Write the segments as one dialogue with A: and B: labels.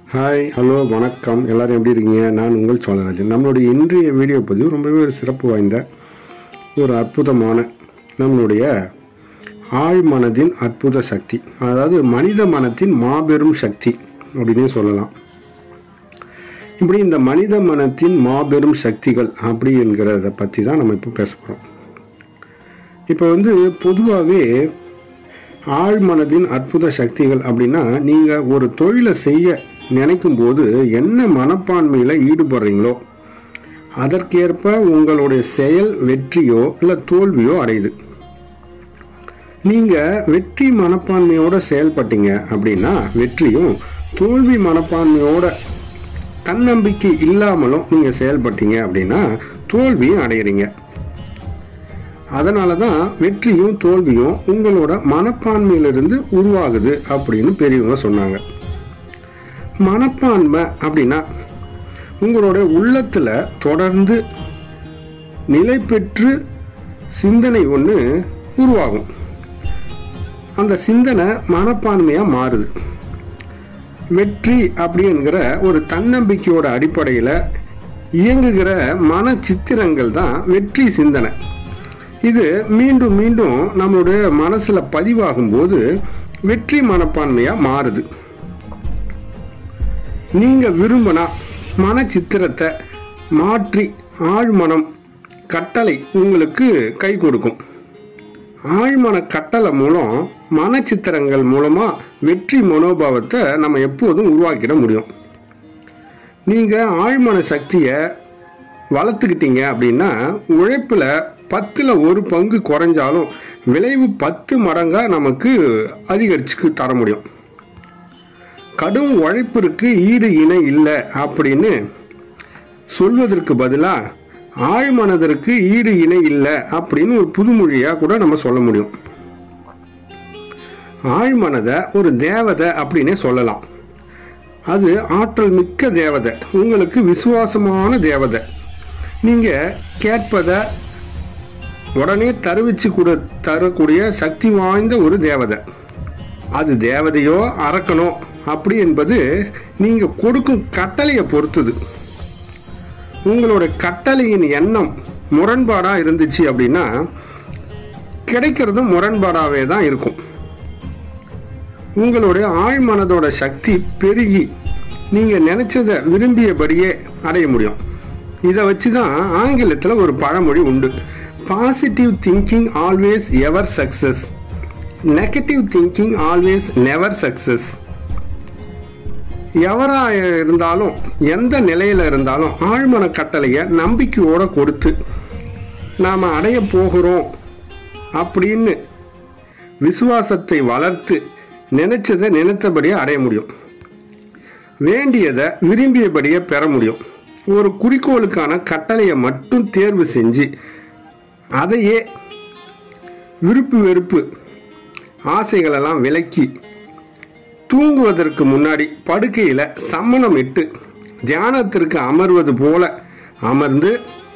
A: Hi, hello, வணக்கம். எல்லாரும் எப்படி இருக்கீங்க? நான் உங்கள் சோழராஜன். நம்மளுடைய இன்றைய வீடியோ பதிவு ரொம்பவே ஒரு சிறப்பு வாய்ந்த ஒரு அற்புதமான நம்மளுடைய ஆழ்மனதின் அற்புத சக்தி, அதாவது மனித மனத்தின் மாபெரும் சக்தி அப்படின்னே சொல்லலாம். இப்படி இந்த மனித மனத்தின் மாபெரும் சக்திகள் அப்படி என்கிறத பற்றி தான் நம்ம இப்போ பேச போகிறோம். இப்போ பொதுவாகவே ஆழ்மனதின் அற்புத சக்திகள் அப்படின்னா, நீங்கள் ஒரு தொழிலை செய்ய நினைக்கும் போது என்ன மனப்பான்மையில் ஈடுபடுறீங்களோ அதற்கேற்ப உங்களுடைய செயல் வெற்றியோ இல்லை தோல்வியோ அடையுது. நீங்கள் வெற்றி மனப்பான்மையோட செயல்பட்டீங்க அப்படின்னா வெற்றியும், தோல்வி மனப்பான்மையோட தன்னம்பிக்கை இல்லாமலும் நீங்கள் செயல்பட்டீங்க அப்படின்னா தோல்வியும் அடையிறீங்க. அதனால தான் வெற்றியும் தோல்வியும் உங்களோட மனப்பான்மையிலிருந்து உருவாகுது அப்படின்னு பெரியவங்க சொன்னாங்க. மனப்பான்மை அப்படின்னா உங்களோட உள்ளத்தில் தொடர்ந்து நிலை பெற்று சிந்தனை ஒன்று உருவாகும். அந்த சிந்தனை மனப்பான்மையாக மாறுது. வெற்றி அப்படிங்கிற ஒரு தன்னம்பிக்கையோட அடிப்படையில் இயங்குகிற மன சித்திரங்கள் தான் வெற்றி சிந்தனை. இது மீண்டும் மீண்டும் நம்மளுடைய மனசுல பதிவாகும் போது வெற்றி மனப்பான்மையா மாறுது. நீங்க விரும்பினா மன சித்திரத்தை மாற்றி ஆழ்மனம் கட்டளை உங்களுக்கு கை கொடுக்கும். ஆழ்மன கட்டளை மூலம் மன சித்திரங்கள் மூலமா வெற்றி மனோபாவத்தை நம்ம எப்போதும் உருவாக்கிட முடியும். நீங்க ஆழ்மன சக்தியை வளர்த்துக்கிட்டீங்க அப்படின்னா உழைப்புல 10ல் 1 பங்கு குறைஞ்சாலும் விளைவு 10 மடங்கா நமக்கு அதிகரிச்சுக்கு தர முடியும். கடும் உழைப்பிற்கு ஈடு இணை இல்லை அப்படின்னு சொல்வதற்கு பதிலாக ஆழ்மனதற்கு ஈடு இணை இல்லை அப்படின்னு ஒரு புதுமொழியா கூட நம்ம சொல்ல முடியும். ஆழ்மனதை ஒரு தேவதை அப்படின்னே சொல்லலாம். அது ஆற்றல் மிக்க தேவதை, உங்களுக்கு விசுவாசமான தேவதை. நீங்க கேட்பதை உடனே தரக்கூடிய சக்தி வாய்ந்த ஒரு தேவதை. அது தேவதையோ அரக்கனோ அப்படி என்பது நீங்க கொடுக்கும் கட்டளையை பொறுத்தது. உங்களோட கட்டளையின் எண்ணம் முரண்பாடா இருந்துச்சு அப்படின்னா கிடைக்கிறதும் முரண்பாடாவே தான் இருக்கும். உங்களுடைய ஆழ்மனதோட சக்தி பெருகி நீங்க நினைச்சதை விரும்பியபடியே அடைய முடியும். இதை வச்சுதான் ஆங்கிலத்தில் ஒரு பழமொழி உண்டு. Positive thinking always ever success, negative thinking always never success. எவரா இருந்தாலும் எந்த நிலையில இருந்தாலும் ஆழ்மன கட்டளைய நம்பிக்கையோட கொடுத்து நாம அடைய போகிறோம் அப்படின்னு விசுவாசத்தை வளர்த்து நினைச்சதை நினைத்தபடியே அடைய முடியும். வேண்டியதை விரும்பியபடியே பெற முடியும். ஒரு குறிக்கோளுக்கான கட்டளையை மட்டும் தேர்வு செஞ்சு அதையே விருப்பு வெறுப்பு ஆசைகளெல்லாம் விலக்கி தூங்குவதற்கு முன்னாடி படுக்கையில் சம்மணம் இட்டு தியானத்திற்கு அமர்வது போல அமர்ந்து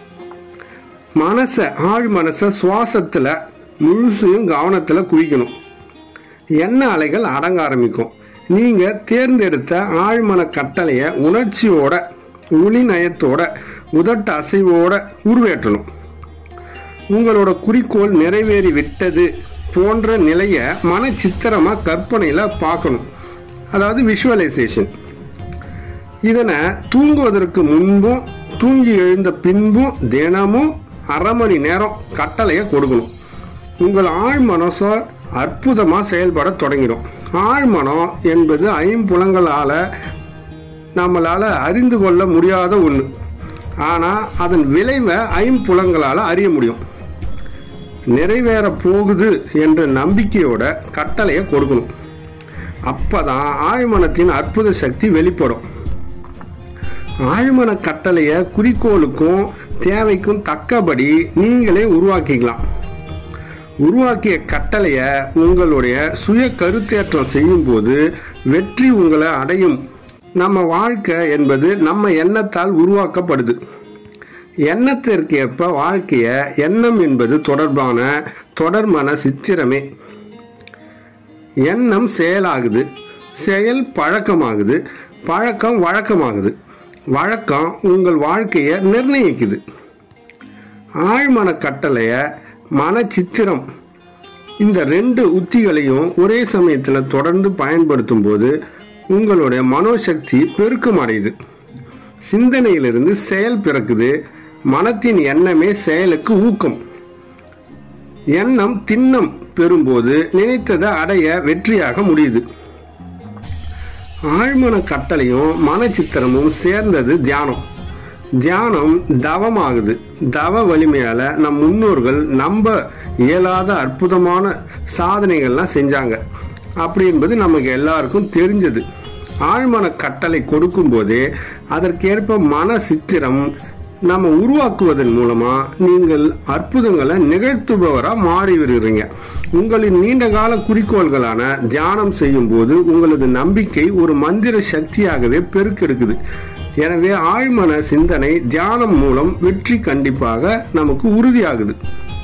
A: ஆழ் மனசை சுவாசத்தில் முழுசையும் கவனத்தில் குவிக்கணும். எண்ண அலைகள் அடங்க ஆரம்பிக்கும். நீங்கள் தேர்ந்தெடுத்த ஆழ்மன கட்டளையை உணர்ச்சியோட ஒளி நயத்தோட உதட்ட அசைவோட உருவேற்றணும். உங்களோட குறிக்கோள் நிறைவேறி விட்டது போன்ற நிலைய மன சித்திரமா கற்பனையில பார்க்கணும். அதாவது விஷுவலைசேஷன். இதனை தூங்குவதற்கு முன்பும் தூங்கி எழுந்த பின்பும் தினமும் 1/2 மணி நேரம் கட்டளையை கொடுக்கணும். உங்கள் ஆழ்மனசோ அற்புதமா செயல்பட தொடங்கிடும். ஆழ்மனம் என்பது 5 புலங்களால நம்மளால அறிந்து கொள்ள முடியாத ஒன்று. ஆனா அதன் விளைவை 5 புலங்களால அறிய முடியும். நிறைவேற போகுது என்ற நம்பிக்கையோட கட்டளையை கொடுக்கணும். அப்பதான் ஆழ்மனத்தின் அற்புத சக்தி வெளிப்படும். ஆழ்மன கட்டளைய குறிக்கோளுக்கும் தேவைக்கும் தக்கபடி நீங்களே உருவாக்கிக்கலாம். உருவாக்கிய கட்டளைய உங்களுடைய சுய கருத்தேற்றம் செய்யும் போது வெற்றி உங்களை அடையும். நம்ம வாழ்க்கை என்பது நம்ம எண்ணத்தால் உருவாக்கப்படுது. எண்ணத்திற்கு ஏற்ப வாழ்க்கைய எண்ணம் என்பது தொடர்பான தொடர்மன சித்திரமே. எண்ணம் செயலாகுது, செயல் பழக்கமாகுது, பழக்கம் வழக்கமாகுது. வழக்கம் உங்கள் வாழ்க்கையை நிர்ணயிக்குது. ஆழ்மன கட்டளைய, மன சித்திரம், இந்த 2 உத்திகளையும் ஒரே சமயத்தில் தொடர்ந்து பயன்படுத்தும் போது உங்களுடைய மனோசக்தி பெருக்கம் அடையுது. சிந்தனையிலிருந்து செயல் பிறக்குது. மனத்தின் எண்ணமே செயலுக்கு ஊக்கம். எண்ணம் திண்ணம் பெறும்போது நினைத்ததை அடைய வெற்றியாக முடியுது. ஆழ்மன கட்டளையும் மனச்சித்திரமும் சேர்ந்தது தியானம். தியானம் தவமாகுது. தவ வலிமையால நம் முன்னோர்கள் நம்ப இயலாத அற்புதமான சாதனைகள்லாம் செஞ்சாங்க. அப்படி என்பது நமக்கு எல்லாருக்கும் தெரிஞ்சது. ஆழ்மன கட்டளை கொடுக்கும் போதே அதற்கேற்ப மன சித்திரம் நம்ம உருவாக்குவதன் மூலமா நீங்கள் அற்புதங்களை நிகழ்த்துபவரா மாறி வருகிறீங்க. உங்களின் நீண்டகால குறிக்கோள்களான தியானம் செய்யும் போது உங்களது நம்பிக்கை ஒரு மந்திர சக்தியாகவே பெருக்கெடுக்குது. எனவே ஆழ்மன சிந்தனை தியானம் மூலம் வெற்றி கண்டிப்பாக நமக்கு உறுதியாகுது.